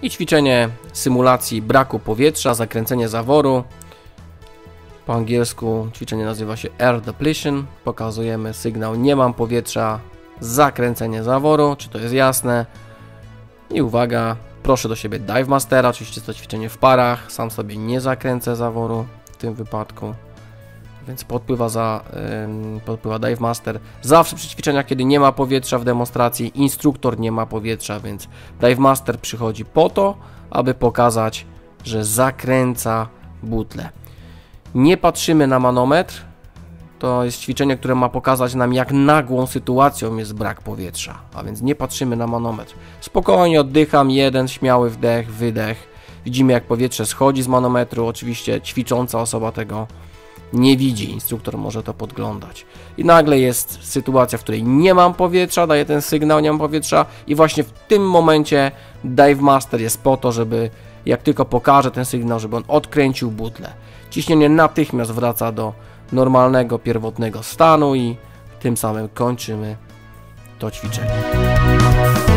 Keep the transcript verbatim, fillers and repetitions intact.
I ćwiczenie symulacji braku powietrza, zakręcenie zaworu. Po angielsku ćwiczenie nazywa się Air Depletion. Pokazujemy sygnał nie mam powietrza, zakręcenie zaworu, czy to jest jasne. I uwaga, proszę do siebie Dive Mastera, oczywiście to ćwiczenie w parach, sam sobie nie zakręcę zaworu w tym wypadku. Więc podpływa, za, yy, podpływa Dive Master. Zawsze przy ćwiczeniach, kiedy nie ma powietrza w demonstracji, instruktor nie ma powietrza, więc Dive Master przychodzi po to, aby pokazać, że zakręca butlę. Nie patrzymy na manometr. To jest ćwiczenie, które ma pokazać nam, jak nagłą sytuacją jest brak powietrza. A więc nie patrzymy na manometr. Spokojnie oddycham, jeden śmiały wdech, wydech. Widzimy, jak powietrze schodzi z manometru. Oczywiście ćwicząca osoba tego nie widzi. Instruktor może to podglądać. I nagle jest sytuacja, w której nie mam powietrza, daję ten sygnał, nie mam powietrza. I właśnie w tym momencie Dive Master jest po to, żeby jak tylko pokaże ten sygnał, żeby on odkręcił butlę. Ciśnienie natychmiast wraca do normalnego, pierwotnego stanu i tym samym kończymy to ćwiczenie.